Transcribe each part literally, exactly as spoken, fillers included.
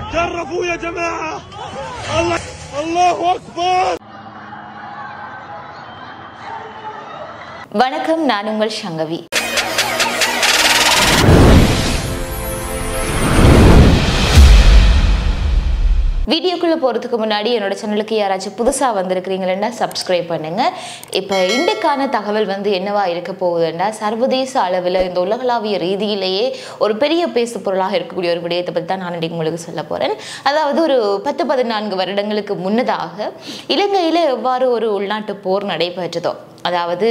جرفوا يا جماعة. الله الله أكبر. வணக்கம், நான் உங்கள் சங்கவி. வீடியோக்குள்ளே போகிறதுக்கு முன்னாடி என்னோட சேனலுக்கு யாராச்சும் புதுசாக வந்திருக்கிறீங்களா சப்ஸ்கிரைப் பண்ணுங்கள். இப்போ இன்றைக்கான தகவல் வந்து என்னவா இருக்க போகுதுன்னா, சர்வதேச அளவில் இந்த உலகளாவிய ரீதியிலேயே ஒரு பெரிய பேசு பொருளாக இருக்கக்கூடிய ஒரு விடயத்தை பற்றி தான் நான் இன்றைக்கு உங்களுக்கு சொல்ல போகிறேன். அதாவது ஒரு பத்து பதினான்கு வருடங்களுக்கு முன்னதாக இலங்கையில் எவ்வாறு ஒரு உள்நாட்டு போர் நடைபெற்றதோ, அதாவது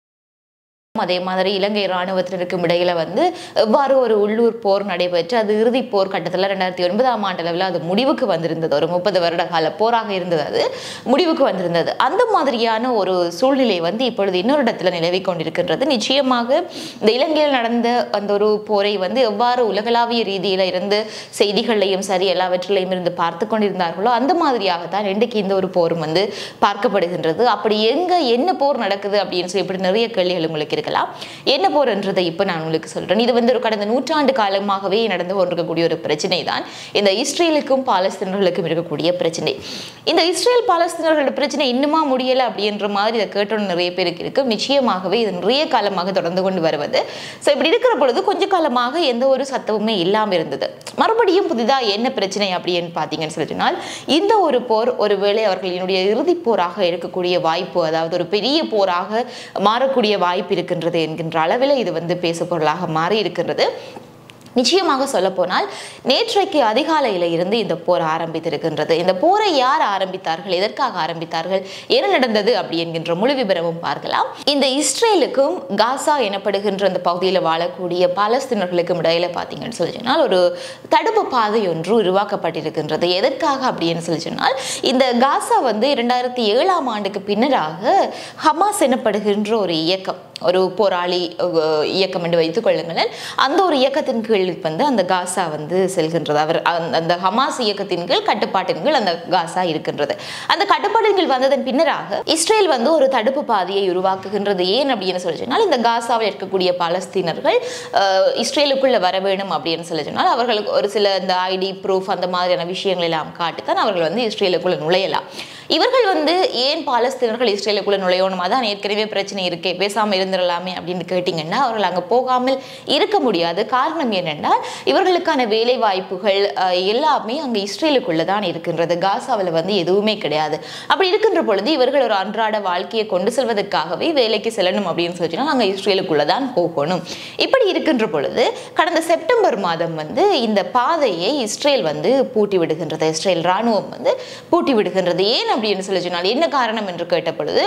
அதே மாதிரி இலங்கை இராணுவத்தினருக்கும் இடையில வந்து எவ்வாறு ஒரு உள்ளூர் போர் நடைபெற்று அது இறுதி போர் கட்டத்தில் ரெண்டாயிரத்தி ஒன்பதாம் ஆண்டு அளவில் அது முடிவுக்கு வந்திருந்தது. ஒரு முப்பது வருட கால போராக இருந்தது, அது முடிவுக்கு வந்திருந்தது. அந்த மாதிரியான ஒரு சூழ்நிலை வந்து இப்பொழுது இன்னொரு இடத்துல நிலவி கொண்டிருக்கின்றது. நிச்சயமாக இந்த இலங்கையில் நடந்த அந்த ஒரு போரை வந்து எவ்வாறு உலகளாவிய ரீதியில இருந்து செய்திகளையும் சரி எல்லாவற்றிலையும் இருந்து பார்த்து கொண்டிருந்தார்களோ அந்த மாதிரியாகத்தான் இன்றைக்கு இந்த ஒரு போரும் வந்து பார்க்கப்படுகின்றது. அப்படி எங்க என்ன போர் நடக்குது அப்படின்னு சொல்லி இப்படி நிறைய கேள்விகள் உங்களுக்கு இருக்கலாம். என்ன போர்ன்றதை இப்ப நான் உங்களுக்கு சொல்றேன். இது வந்து ஒரு கடந்த நூற்றாண்டு காலமாகவே நடந்து கொண்டிருக்கக்கூடிய ஒரு பிரச்சனை தான் இந்த இஸ்ரேலுக்கும் பாலஸ்தீனர்களுக்கும் இருக்கக்கூடிய பிரச்சனை. இந்த இஸ்ரேல் பாலஸ்தீனர்களோட பிரச்சனை இன்னுமா முடியல அப்படின்ற மாதிரி இதை கேட்டோன்னு நிறைய பேருக்கு இருக்கு. நிச்சயமாகவே இது நிறைய காலமாக தொடர்ந்து கொண்டு வருவது. ஸோ இப்படி இருக்கிற பொழுது கொஞ்ச காலமாக எந்த ஒரு சத்தமுமே இல்லாமல் இருந்தது. மறுபடியும் புதிதா என்ன பிரச்சனை அப்படின்னு பார்த்தீங்கன்னு சொல்லிட்டுனால், இந்த ஒரு போர் ஒருவேளை அவர்களினுடைய இறுதி போராக இருக்கக்கூடிய வாய்ப்பு, அதாவது ஒரு பெரிய போராக மாறக்கூடிய வாய்ப்பு இருக்கு என்கின்ற அளவில் இது வந்து பேசு பொருளாக மாறி இருக்கின்றது. நிச்சயமாக சொல்ல போனால் நேற்றைக்கு அதிகாலையில இருந்து இந்த போர் ஆரம்பித்திருக்கின்றது. இந்த போரை யார் ஆரம்பித்தார்கள், எதற்காக ஆரம்பித்தார்கள், என்ன நடந்தது அப்படி என்கின்ற முழு விபரமும் பார்க்கலாம். இந்த இஸ்ரேலுக்கும் காசா எனப்படுகின்ற அந்த பகுதியில் வாழக்கூடிய பாலஸ்தீனர்களுக்கும் இடையில பார்த்தீங்கன்னு சொல்லி சொன்னால் ஒரு தடுப்பு பாதை ஒன்று உருவாக்கப்பட்டிருக்கின்றது. எதற்காக அப்படின்னு சொல்லி சொன்னால், இந்த காசா வந்து இரண்டாயிரத்தி ஏழாம் ஆண்டுக்கு பின்னராக ஹமாஸ் எனப்படுகின்ற ஒரு இயக்கம், ஒரு போராளி இயக்கம் என்று வைத்துக் கொள்ளுங்கள், அந்த ஒரு இயக்கத்தின் கீழ் வந்து அந்த காசா வந்து செல்கின்றது. அவர் அந்த ஹமாஸ் இயக்கத்தின் கீழ் கட்டுப்பாட்டின் கீழ் அந்த காசா இருக்கின்றது. அந்த கட்டுப்பாட்டின் கீழ் வந்ததன் பின்னராக இஸ்ரேல் வந்து ஒரு தடுப்பு பாதையை உருவாக்குகின்றது. ஏன் அப்படின்னு சொல்லி சொன்னால், இந்த காசாவில் இருக்கக்கூடிய பாலஸ்தீனர்கள் இஸ்ரேலுக்குள்ள வர வேணும் அப்படின்னு சொல்லி சொன்னால் அவர்களுக்கு ஒரு சில இந்த ஐடி ப்ரூஃப் அந்த மாதிரியான விஷயங்கள் எல்லாம் காட்டித்தான் அவர்கள் வந்து இஸ்ரேலுக்குள்ள நுழையலாம். இவர்கள் வந்து ஏன் பாலஸ்தீனர்கள் இஸ்ரேலுக்குள்ள நுழையணும், அதான் ஏற்கனவே பிரச்சனை இருக்கே, பேசாமல் இருந்துடலாமே அப்படின்னு கேட்டிங்கன்னா அவர்கள் அங்கே போகாமல் இருக்க முடியாது. காரணம் என்னென்னா, இவர்களுக்கான வேலை வாய்ப்புகள் எல்லாமே அங்கே இஸ்ரேலுக்குள்ள தான் இருக்கின்றது, காசாவில் வந்து எதுவுமே கிடையாது. அப்படி இருக்கின்ற பொழுது இவர்கள் ஒரு அன்றாட வாழ்க்கையை கொண்டு செல்வதற்காகவே வேலைக்கு செல்லணும் அப்படின்னு சொல்லிச்சுன்னா அங்கே இஸ்ரேலுக்குள்ள தான் போகணும். இப்படி இருக்கின்ற பொழுது கடந்த செப்டம்பர் மாதம் வந்து இந்த பாதையை இஸ்ரேல் வந்து பூட்டி விடுகின்றது. இஸ்ரேல் இராணுவம் வந்து பூட்டி விடுகின்றது. ஏன் அப்படின்னு சொல்லி சொன்னால் என்ன காரணம் என்று கேட்ட பொழுது,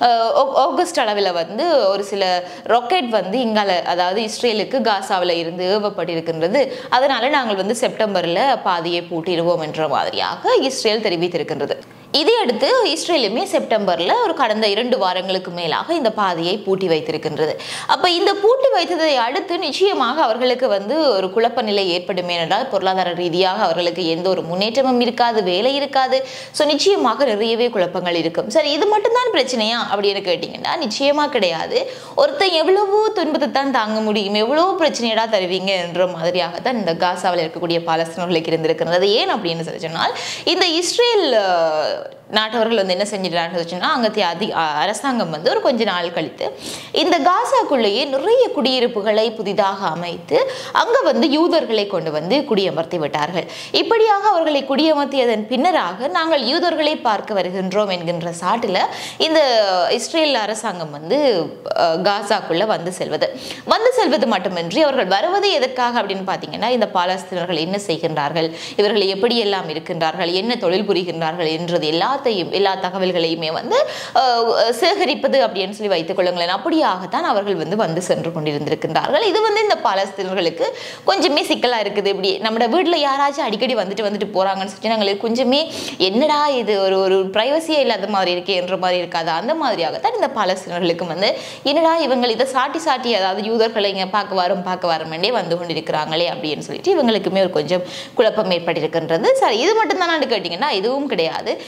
ஆகஸ்ட் அளவில் வந்து ஒரு சில ராக்கெட் வந்து இங்கால, அதாவது இஸ்ரேலுக்கு காசாவில் இருந்து ஏவப்பட்டிருக்கின்றது. அதனால நாங்கள் வந்து செப்டம்பர்ல பாதையை பூட்டிடுவோம் என்ற மாதிரியாக இஸ்ரேல் தெரிவித்திருக்கின்றது. இதையடுத்து இஸ்ரேலுமே செப்டம்பர்ல ஒரு கடந்த இரண்டு வாரங்களுக்கு மேலாக இந்த பாதையை பூட்டி வைத்திருக்கின்றது. அப்ப இந்த பூட்டி வைத்ததை அடுத்து நிச்சயமாக அவர்களுக்கு வந்து ஒரு குழப்ப நிலை ஏற்படும். என்றால் பொருளாதார ரீதியாக அவர்களுக்கு எந்த ஒரு முன்னேற்றமும் இருக்காது, வேலை இருக்காது. ஸோ நிச்சயமாக நிறையவே குழப்பங்கள் இருக்கும். சரி, இது மட்டும்தான் பிரச்சனையா அப்படின்னு கேட்டீங்கன்னா நிச்சயமா கிடையாது. ஒருத்தன் எவ்வளவோ துன்பத்தை தான் தாங்க முடியும், எவ்வளவோ பிரச்சனையடா தருவீங்க என்ற மாதிரியாகத்தான் இந்த காசாவில் இருக்கக்கூடிய பாலஸ்தீனர்களுக்கு இருந்திருக்கிறது. ஏன் அப்படின்னு சொல்லி சொன்னால், இந்த இஸ்ரேல் நாட்டவர்கள் வந்து என்ன செஞ்சிடறாங்கன்னு சொன்னா, அங்கத்திய அதி அரசாங்கம் வந்து ஒரு கொஞ்ச நாள் கழித்து இந்த காசாக்குள்ளேயே நிறைய குடியிருப்புகளை புதிதாக அமைத்து அங்க வந்து யூதர்களை கொண்டு வந்து குடியமர்த்தி விட்டார்கள். இப்படியாக அவர்களை குடியமர்த்தியதன் பின்னராக நாங்கள் யூதர்களை பார்க்க வருகின்றோம் என்கின்ற சாட்டில் இந்த இஸ்ரேல் அரசாங்கம் வந்து காசாக்குள்ள வந்து செல்வது வந்து செல்வது மட்டுமின்றி அவர்கள் வருவது எதற்காக அப்படின்னு பார்த்தீங்கன்னா, இந்த பாலஸ்தீனர்கள் என்ன செய்கின்றார்கள், இவர்கள் எப்படியெல்லாம் இருக்கின்றார்கள், என்ன தொழில் புரிகின்றார்கள் என்றது எல்லாத்தையும் எல்லா தகவல்களையுமே வந்து சேகரிப்பது அப்படின்னு சொல்லி வைத்துக் கொள்ளுங்களேன். அப்படியாகத்தான் அவர்கள் வந்து வந்து சென்று கொண்டிருந்திருக்கின்றார்கள். இது வந்து இந்த பாலஸ்தீனர்களுக்கு கொஞ்சமே சிக்கலா இருக்குது. இப்படி நம்ம வீட்டுல யாராச்சும் அடிக்கடி வந்துட்டு வந்துட்டு போறாங்கன்னு சொல்லி நாங்களுக்கு கொஞ்சமே என்னடா இது ஒரு ஒரு பிரைவசியே இல்லாத மாதிரி இருக்கே என்ற மாதிரி இருக்காது. அந்த மாதிரியாகத்தான் இந்த பாலஸ்தீனர்களுக்கு வந்து என்னடா இவங்க இதை சாட்டி சாட்டி, அதாவது யூதர்களை இங்க பார்க்க வரும் பார்க்க வரமேண்டே வந்து கொண்டிருக்கிறாங்களே அப்படின்னு சொல்லிட்டு இவங்களுக்குமே ஒரு கொஞ்சம் குழப்பம் ஏற்பட்டிருக்கின்றது. சரி, இது மட்டும் தான் கேட்டீங்கன்னா இதுவும் கிடையாது. இன்னமும்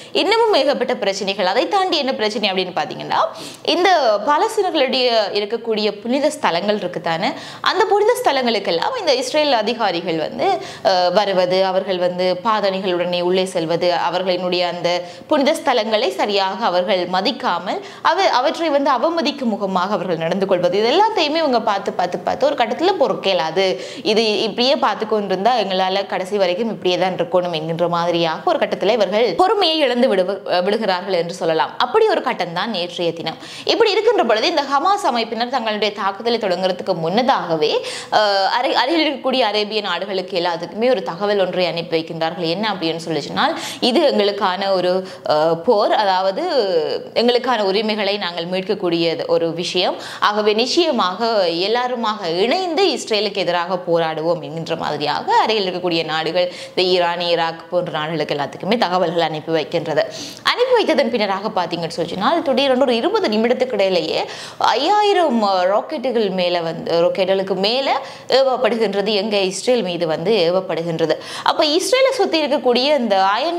இன்னும் ஏகப்பட்ட பிரச்சனைகள். அதை தாண்டி என்ன பிரச்சனை அப்படின்னு பார்த்தீங்கன்னா, இந்த பாலஸ்தீனர்களுடைய இருக்கக்கூடிய புனித ஸ்தலங்கள் இருக்குதானே, அந்த புனித ஸ்தலங்களுக்கெல்லாம் இந்த இஸ்ரேல் அதிகாரிகள் வந்து வருவது, அவர்கள் வந்து பாதணிகளுடனே உள்ளே செல்வது, அவர்களினுடைய அந்த புனித ஸ்தலங்களை சரியாக அவர்கள் மதிக்காமல் அவ அவற்றை வந்து அவமதிக்கும் முகமாக அவர்கள் நடந்து கொள்வது, இது எல்லாத்தையுமே இவங்க பார்த்து பார்த்து பார்த்து ஒரு கட்டத்தில் பொறுக்கலாது, இது இப்படியே பார்த்து கொண்டிருந்தா எங்களால் கடைசி வரைக்கும் இப்படியே தான் இருக்கணும் என்கின்ற மாதிரியாக ஒரு கட்டத்தில் இவர்கள் பொறுமையை இழந்து விடு விடுகிறார்கள் என்று சொல்லலாம். அப்படி ஒரு கட்டம் தான் நேற்றைய தினம். இப்படி இருக்கின்ற பொழுது இந்த ஹமாஸ் அமைப்பினர் தங்களுடைய தாக்குதலை தொடங்குறதுக்கு முன்னதாகவே அருகில் இருக்கக்கூடிய அரேபிய நாடுகளுக்கு எல்லாத்துக்குமே ஒரு தகவல் ஒன்றை அனுப்பி வைக்கின்றார்கள். என்ன அப்படின்னு சொல்லி சொன்னால், இது எங்களுக்கான ஒரு போர், அதாவது எங்களுக்கான உரிமைகளை நாங்கள் மீட்கக்கூடிய ஒரு விஷயம். ஆகவே நிச்சயமாக எல்லாருமாக இணைந்து இஸ்ரேலுக்கு எதிராக போராடுவோம் என்கின்ற மாதிரியாக அருகில் இருக்கக்கூடிய நாடுகள், இந்த ஈரான், ஈராக் போன்ற நாடுகளுக்கு எல்லாத்துக்குமே தகவல்கள் அனுப்பி வைக்கின்றது. அனுப்பி வைத்ததன் பின்னராக பார்த்தீங்கன்னு சொல்லினால், திடீரென்று ஒரு இருபது நிமிடத்துக்கு இடையிலேயே ஐயாயிரம் ராக்கெட்டுகள் மேலே வந்து ராக்கெட்டுகளுக்கு மேலே ஏவப்படுகின்றது, எங்க இஸ்ரேல் மீது வந்து ஏவப்படுகின்றது. அப்போ இஸ்ரேலை சுற்றி இருக்கக்கூடிய இந்த அயன்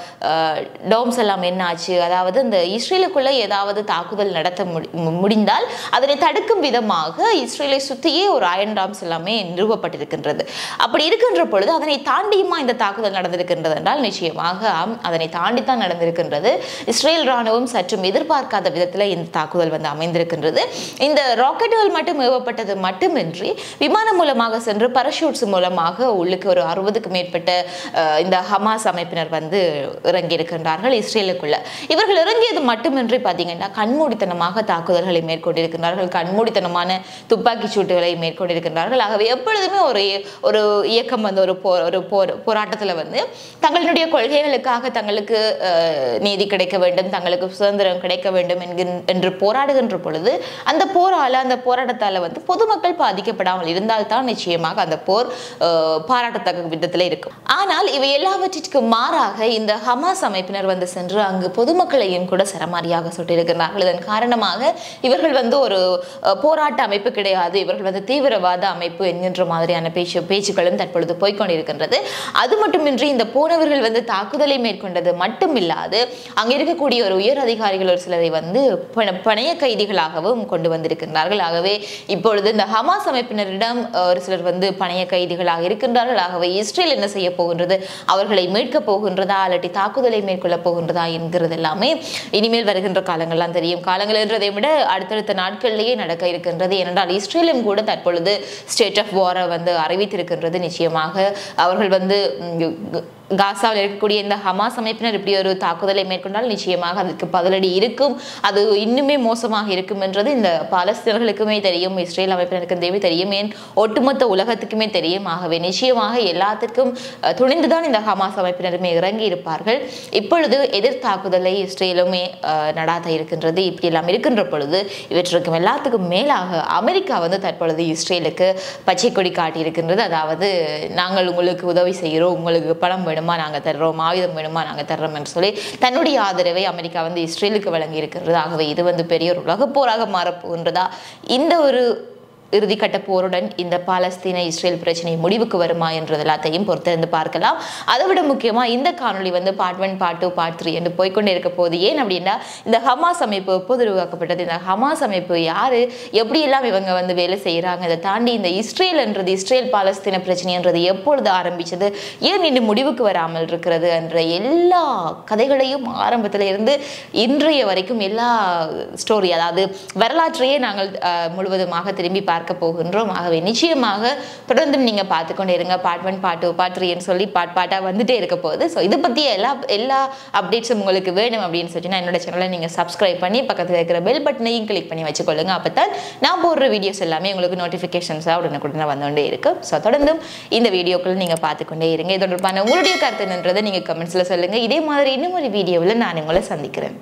டோம்ஸ் எல்லாம் என்ன ஆச்சு, அதாவது இந்த இஸ்ரேலுக்குள்ள ஏதாவது தாக்குதல் நடத்த முடிந்தால் அதனை தடுக்கும் விதமாக இஸ்ரேலை சுற்றியே ஒரு அயன் டாம்ஸ் எல்லாமே நிறுவப்பட்டிருக்கின்றது. அப்படி இருக்கின்ற பொழுது அதனை தாண்டியுமா இந்த தாக்குதல் நடந்திருக்கின்றது என்றால் நிச்சயமாக அதனை தாண்டித்தான் நடந்திருக்கின்றது. இஸ்ரேல் ராணுவம் சற்றும் எதிர்பார்க்காத விதத்தில் இந்த தாக்குதல் வந்து அமைந்திருக்கின்றது. இந்த ராக்கெட்டுகள் மட்டும் ஏவப்பட்டது மட்டுமின்றி விமானம் மூலமாக சென்று பரஷூட்ஸ் மூலமாக உள்ளுக்கு ஒரு அறுபதுக்கு மேற்பட்ட இந்த ஹமாஸ் அமைப்பினர் வந்து இறங்கியிருக்கின்றார்கள் இஸ்ரேலுக்குள்ள. இவர்கள் இறங்கியது மட்டுமின்றி பார்த்தீங்கன்னா கண்மூடித்தனமாக தாக்குதல்களை மேற்கொண்டிருக்கிறார்கள், கண்மூடித்தனமான துப்பாக்கி சூட்டுகளை மேற்கொண்டிருக்கின்றார்கள். ஆகவே எப்பொழுதுமே ஒரு ஒரு இயக்கம் வந்து ஒரு போர் ஒரு போர் போராட்டத்தில் வந்து தங்களுடைய கொள்கைகளுக்காக தங்களுக்கு நீதி கிடைக்க வேண்டும், தங்களுக்கு சுதந்திரம் கிடைக்க வேண்டும் என்று போராடுகின்ற பொழுது அந்த போரால அந்த போராட்டத்தால் வந்து பொதுமக்கள் பாதிக்கப்படாமல் இருந்தால்தான் நிச்சயமாக அந்த போர் பாராட்டத்தக்க விதத்தில் இருக்கும். ஆனால் இவை எல்லாவற்றிற்கும் மாறாக இந்த ஹமாஸ் அமைப்பினர் வந்து சென்று அங்கு பொதுமக்களையும் கூட சரமாரியாக சுட்டிருக்கிறார்கள். இதன் காரணமாக இவர்கள் வந்து ஒரு போராட்ட அமைப்பு கிடையாது, இவர்கள் வந்து தீவிரவாத அமைப்பு என்கின்ற மாதிரியான பேச்சு பேச்சுக்களும் தற்பொழுது போய்கொண்டிருக்கின்றது. அது மட்டுமின்றி இந்த போனவர்கள் வந்து தாக்குதலை மேற்கொண்டது மட்டுமில்லாது அங்கே இருக்கக்கூடிய ஒரு உயர் அதிகாரிகள் ஒரு சிலரை வந்து பணைய கைதிகளாகவும் கொண்டு வந்திருக்கின்றார்கள். ஆகவே இப்பொழுது இந்த ஹமாஸ் அமைப்பினரிடம் ஒரு சிலர் வந்து பணைய கைதிகளாக இருக்கின்றார்கள். ஆகவே இஸ்ரேல் என்ன செய்ய போகின்றது, அவர்களை மீட்கப் போகின்றதா அல்லது தாக்குதலை மேற்கொள்ள போகின்றதா என்கிறது எல்லாமே இனிமேல் வருகின்ற காலங்கள்லாம் தெரியும். காலங்கள் என்றதை விட அடுத்தடுத்த நாட்களிலேயே நடக்க இருக்கின்றது. ஏனென்றால் இஸ்ரேலும் கூட தற்பொழுது ஸ்டேட் ஆஃப் வாரை வந்து அறிவித்திருக்கின்றது. நிச்சயமாக அவர்கள் வந்து காசாவில் இருக்கக்கூடிய இந்த ஹமாஸ் அமைப்பினர் இப்படி ஒரு தாக்குதலை மேற்கொண்டால் நிச்சயமாக அதுக்கு பதிலடி இருக்கும், அது இன்னுமே மோசமாக இருக்கும் என்றது இந்த பாலஸ்தீனர்களுக்குமே தெரியும், இஸ்ரேல் அமைப்பினருக்குமே தெரியும், ஏன் ஒட்டுமொத்த உலகத்துக்குமே தெரியும். ஆகவே நிச்சயமாக எல்லாத்துக்கும் துணிந்துதான் இந்த ஹமாஸ் அமைப்பினருமே இறங்கி இருப்பார்கள். இப்பொழுது எதிர் தாக்குதலை இஸ்ரேலுமே நடாத்த இருக்கின்றது. இப்படி எல்லாம் இருக்கின்ற பொழுது இவற்றுக்கும் எல்லாத்துக்கும் மேலாக அமெரிக்கா வந்து தற்பொழுது இஸ்ரேலுக்கு பச்சை கொடி காட்டியிருக்கின்றது. அதாவது நாங்கள் உங்களுக்கு உதவி செய்கிறோம், உங்களுக்கு பணம் வேணுமா நாங்கள் தர்றோம், ஆயுதம் வேணுமா நாங்கள் தர்றோம் என்று சொல்லி தன்னுடைய ஆதரவை அமெரிக்கா வந்து இஸ்ரேலுக்கு வழங்கி இருக்கிறது. ஆகவே இது வந்து பெரிய ஒரு உலக போராக மாறப்போகின்றதா, இந்த ஒரு இறுதிக்கட்ட போருடன் இந்த பாலஸ்தீன இஸ்ரேல் பிரச்சனை முடிவுக்கு வருமா என்றது எல்லாத்தையும் பொறுத்திருந்து பார்க்கலாம். அதை விட முக்கியமாக இந்த காணொலி வந்து part one part two part three என்று போய்கொண்டே இருக்க போது. ஏன் அப்படின்னா இந்த ஹமாஸ் அமைப்பு எப்போது உருவாக்கப்பட்டது, இந்த ஹமாஸ் அமைப்பு யாரு, எப்படியெல்லாம் இவங்க வந்து வேலை செய்கிறாங்க, இதை தாண்டி இந்த இஸ்ரேல் என்றது இஸ்ரேல் பாலஸ்தீன பிரச்சனை என்றது எப்பொழுது ஆரம்பிச்சது, ஏன் இன்னும் முடிவுக்கு வராமல் இருக்கிறது என்ற எல்லா கதைகளையும் ஆரம்பத்தில் இருந்து இன்றைய வரைக்கும் எல்லா ஸ்டோரி, அதாவது வரலாற்றையே நாங்கள் முழுவதுமாக திரும்பி பார்க்க போகின்றோம். ஆகவே நிச்சயமாக தொடர்ந்து நீங்க பார்த்துக்கொண்டே இருங்க. Part one part two part three சொல்லி பார்ட் பார்ட்டா வந்துட்டே இருக்க போகுது. ஸோ இதை பற்றி எல்லா எல்லா அப்டேட்ஸும் உங்களுக்கு வேணும் அப்படின்னு சொல்லிட்டு என்னோட சேனலை நீங்கள் சப்ஸ்கிரைப் பண்ணி பக்கத்தில் இருக்கிற பெல் பட்டனையும் கிளிக் பண்ணி வச்சுக்கொள்ளுங்க. அப்போ தான் நான் போடுற வீடியோஸ் எல்லாமே உங்களுக்கு நோட்டிஃபிகேஷன்ஸாக உடனுக்குடனே வந்துகொண்டே இருக்கு. ஸோ தொடர்ந்தும் இந்த வீடியோக்கள் நீங்கள் பார்த்துக்கொண்டே இருங்க. இது தொடர்பான உங்களுடைய கருத்து என்னன்றதை நீங்கள் கமெண்ட்ஸில் சொல்லுங்கள். இதே மாதிரி இன்னும் ஒரு வீடியோவில் நான் உங்களை சந்திக்கிறேன்.